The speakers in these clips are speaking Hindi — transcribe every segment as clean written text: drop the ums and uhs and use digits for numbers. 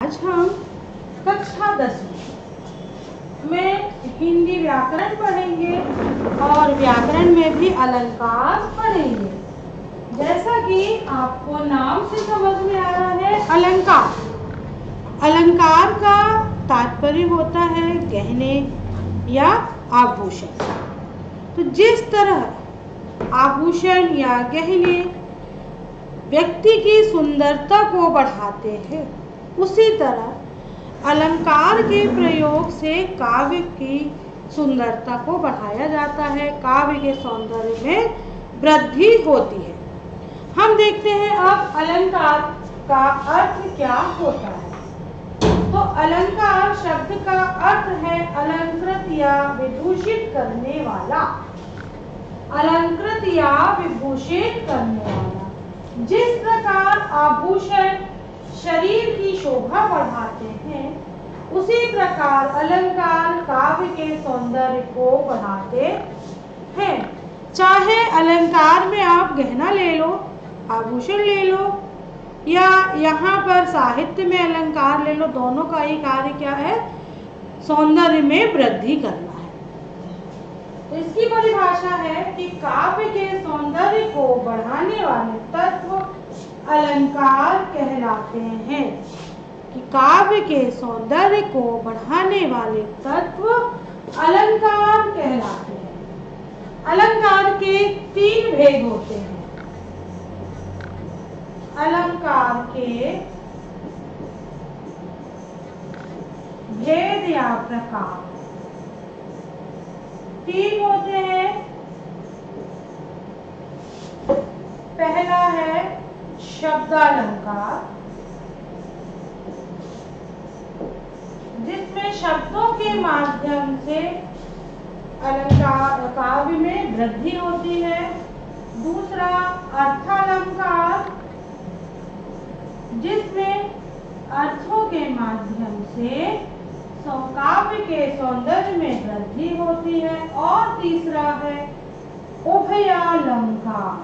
आज हम कक्षा 10 में हिंदी व्याकरण पढ़ेंगे और व्याकरण में भी अलंकार पढ़ेंगे। जैसा कि आपको नाम से समझ में आ रहा है, अलंकार। अलंकार का तात्पर्य होता है गहने या आभूषण। तो जिस तरह आभूषण या गहने व्यक्ति की सुंदरता को बढ़ाते हैं, उसी तरह अलंकार के प्रयोग से काव्य की सुंदरता को बढ़ाया जाता है, काव्य के सौंदर्य में वृद्धि होती है। हम देखते हैं अब अलंकार का अर्थ क्या होता है। तो अलंकार शब्द का अर्थ है अलंकृत या विभूषित करने वाला। अलंकृत या विभूषित करने वाला। जिस प्रकार आभूषण शरीर की शोभा बढ़ाते हैं, उसी प्रकार अलंकार काव्य के सौंदर्य को बढ़ाते हैं। चाहे अलंकार में आप गहना ले लो, आभूषण ले लो, या यहाँ पर साहित्य में अलंकार ले लो, दोनों का ही कार्य क्या है? सौंदर्य में वृद्धि करना है। तो इसकी परिभाषा है कि काव्य के सौंदर्य को बढ़ाने वाले तत्व अलंकार कहलाते हैं। कि काव्य के सौंदर्य को बढ़ाने वाले तत्व अलंकार कहलाते हैं। अलंकार के 3 भेद होते हैं। अलंकार के भेद या प्रकार 3 होते हैं। पहला है शब्दालंकार, जिसमें शब्दों के माध्यम से अलंकार काव्य में वृद्धि होती है। दूसरा अर्थालंकार, जिसमें अर्थों के माध्यम से काव्य के सौंदर्य में वृद्धि होती है। और तीसरा है उभयालंकार,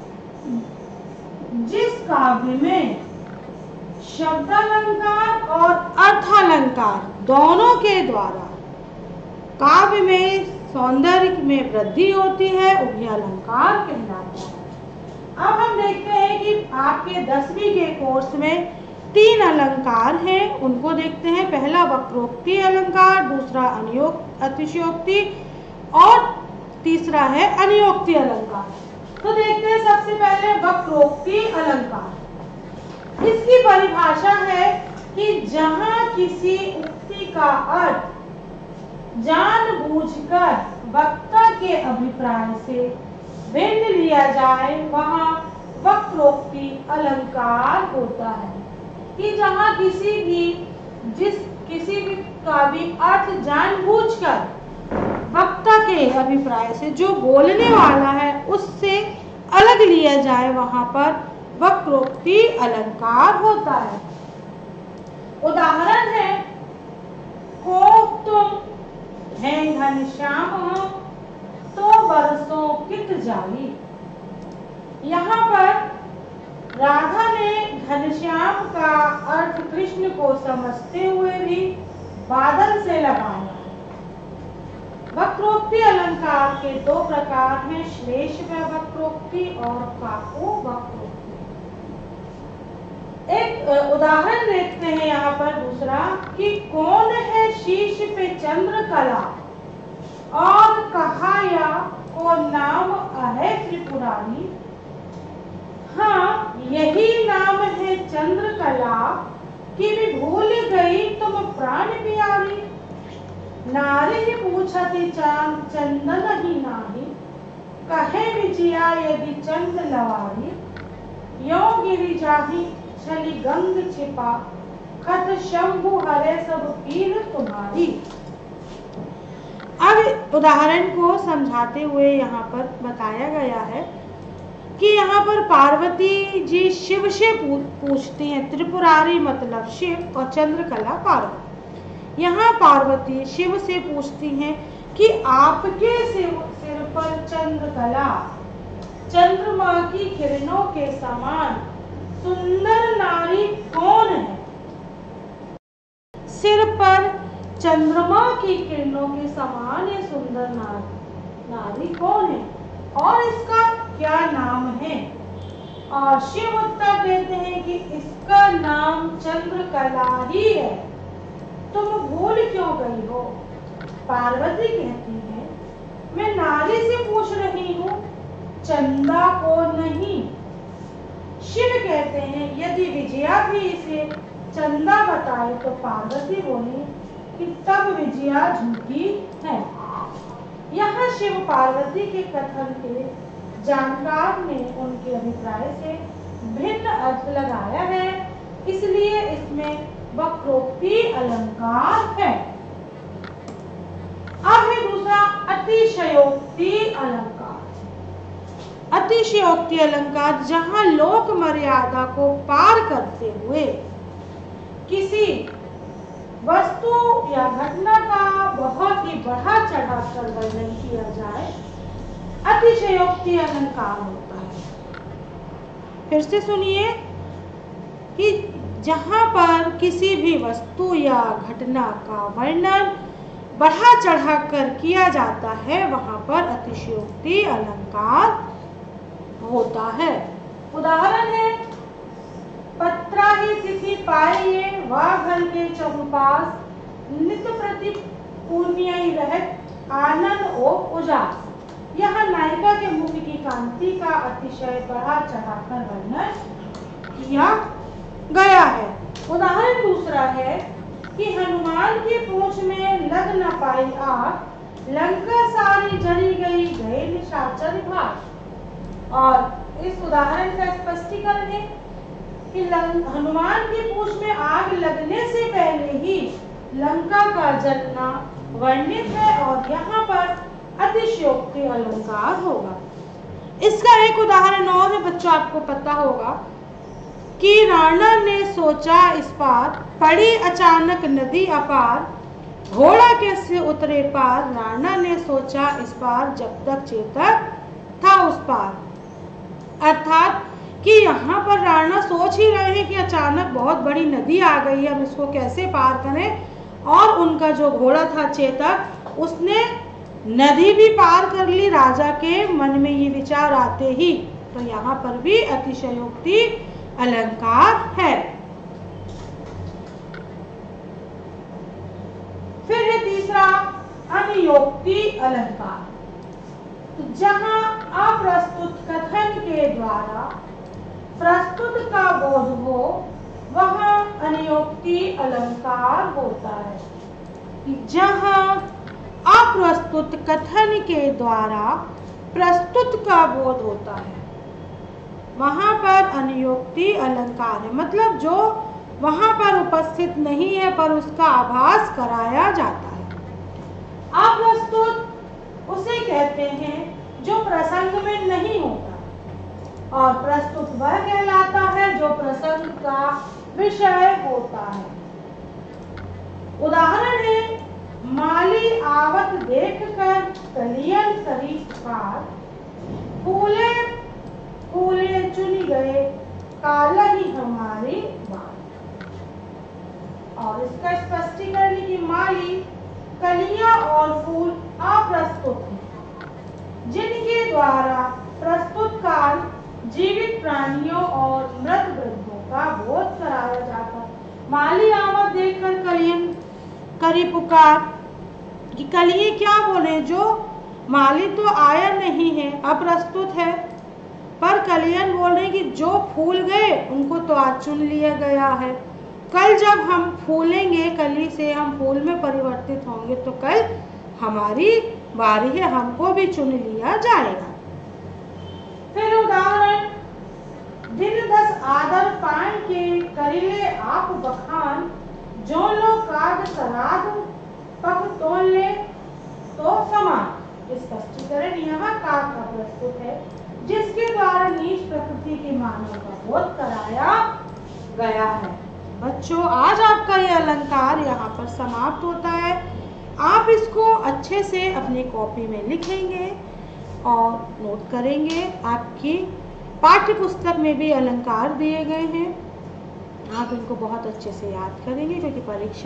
जिस काव्य में शब्दालंकार और अर्थालंकार दोनों के द्वारा काव्य में सौंदर्य में वृद्धि होती है, उभयालंकार कहलाता है। अब हम देखते हैं कि आपके 10वीं के कोर्स में 3 अलंकार हैं, उनको देखते हैं। पहला वक्रोक्ति अलंकार, दूसरा अतिशयोक्ति और तीसरा है अनियोक्ति अलंकार। तो देखते हैं सबसे पहले वक्रोक्ति अलंकार। इसकी परिभाषा है कि जहां किसी उक्ति का अर्थ जानबूझकर वक्ता के अभिप्राय से भिन्न लिया जाए, वहां वक्रोक्ति अलंकार होता है। कि जहां किसी भी का भी अर्थ जानबूझकर वक्ता के अभिप्राय से जो बोलने वाला है उससे अलग लिया जाए, वहां पर वक्रोक्ति अलंकार होता है। उदाहरण है, को तुम है घनश्याम हो तो बरसों कित जाई। यहाँ पर राधा ने घनश्याम का अर्थ कृष्ण को समझते हुए भी बादल से लगाया। वक्रोक्ति अलंकार के 2 प्रकार हैं, श्लेष वक्रोक्ति और काको वक्रोक्ति। एक उदाहरण देखते हैं यहाँ पर दूसरा, कि कौन है शीश पे चंद्रकला और कहा या को नाम है त्रिपुरारी। हाँ, यही नाम है चंद्रकला कि भी भूल गई तुम प्राण प्यारी। नारी पूछती चांद चंदन ही नाही, कहे विजया यदि चंद लवारी। यो गिरी जाही छली गंग छिपा, खत शंभु हरे सब पीर तुम्हारी। अब उदाहरण को समझाते हुए यहाँ पर बताया गया है कि यहाँ पर पार्वती जी शिव से पूछती हैं। त्रिपुरारी मतलब शिव और चंद्रकला पार्वती। यहाँ पार्वती शिव से पूछती हैं कि आपके सिर पर चंद्रकला चंद्रमा की किरणों के समान सुंदर नारी कौन है। सिर पर चंद्रमा की किरणों के समान ये सुंदर नारी कौन है और इसका क्या नाम है? और शिव उत्तर देते हैं कि इसका नाम चंद्रकला ही है। तुम भूल क्यों गई हो? पार्वती कहती है, मैं नारी से पूछ रही हूँ, चंदा को नहीं। शिव कहते हैं, यदि विजया भी इसे चंदा बताए तो पार्वती बोली कि तब विजया झूठी है। यहाँ शिव पार्वती के कथन के जानकार ने उनके अभिप्राय से भिन्न अर्थ लगाया है, इसलिए इसमें वक्रोक्ति अलंकार है। अब है दूसरा अतिशयोक्ति अलंकार। अतिशयोक्ति अलंकार जहां लोक मर्यादा को पार करते हुए किसी वस्तु या घटना का बहुत ही बढ़ा चढ़ाकर वर्णन किया जाए, अतिशयोक्ति अलंकार होता है। फिर से सुनिए कि जहां पर किसी भी वस्तु या घटना का वर्णन बढ़ा चढ़ाकर किया जाता है, वहां पर अतिशयोक्ति अलंकार होता है। उदाहरण है, पत्रा ही तिथि पाइये वाघल के चहुपास, नित प्रति पुण्य रहत आनंद ओ उजास। यहाँ नायिका के मुख की कांति का अतिशय बढ़ा चढ़ाकर वर्णन किया गया है। उदाहरण दूसरा है कि हनुमान की पूंछ में लग न पाई आग, लंका सारी जली गई गए निशाचर भाग। और इस उदाहरण का स्पष्टीकरण है कि हनुमान की पूंछ में आग लगने से पहले ही लंका का जलना वर्णित है और यहाँ पर अतिशयोक्ति अलंकार होगा। इसका एक उदाहरण और है, बच्चों आपको पता होगा कि राणा ने सोचा इस पार, पड़ी अचानक नदी अपार, घोड़ा कैसे उतरे पार, राणा ने सोचा इस पार, जब तक चेतक था उस पार। अर्थात कि यहाँ पर राणा सोच ही रहे हैं कि अचानक बहुत बड़ी नदी आ गई है, हम इसको कैसे पार करें। और उनका जो घोड़ा था चेतक, उसने नदी भी पार कर ली। राजा के मन में ये विचार आते ही, तो यहाँ पर भी अतिशयोक्ति अलंकार है। फिर है तीसरा अनियोक्ति अलंकार। तो जहां अप्रस्तुत कथन के द्वारा प्रस्तुत का बोध हो, वहां अनियोक्ति अलंकार होता है। जहां अप्रस्तुत कथन के द्वारा प्रस्तुत का बोध होता है, वहां पर अनियोक्ति अलंकार है। मतलब जो वहां पर उपस्थित नहीं है पर उसका आभास कराया जाता है। अप्रस्तुत उसे कहते हैं जो प्रसंग में नहीं होता, और प्रस्तुत वह कहलाता है जो प्रसंग का विषय होता है। उदाहरण है, माली आवत देखकर कलियन करी पुकार, फूले फूले चुन गए काला ही हमारी बात। और इसका स्पष्टीकरण कि माली, कलियां और फूल अप्रस्तुत हैं, जिनके द्वारा प्रस्तुत काल जीवित प्राणियों और मृत वृद्धों का बोध कराया जाता है। माली आवत देखकर कलियन करी पुकार, कि कलिए क्या बोले, जो माली तो आया नहीं है, अप्रस्तुत है, पर कलियन बोल रहे कि जो फूल गए उनको तो आज चुन लिया गया है। कल जब हम फूलेंगे, कली से हम फूल में परिवर्तित होंगे, तो कल हमारी बारी है, हमको भी चुन लिया जाएगा। फिर उदाहरण, दिन 10 आदर पान के करिले आप बखान, जो लोग काद सराद पक तोल ले तो समान। स्पष्टीकरण यहाँ काग का प्रस्तुत है, जिसके द्वारा नीच प्रकृति के मानव का बोध कराया गया है। बच्चों, आज आपका ये अलंकार यहाँ पर समाप्त होता है। आप इसको अच्छे से अपनी कॉपी में लिखेंगे और नोट करेंगे। आपकी पाठ्य पुस्तक में भी अलंकार दिए गए हैं, आप इनको बहुत अच्छे से याद करेंगे, क्योंकि परीक्षा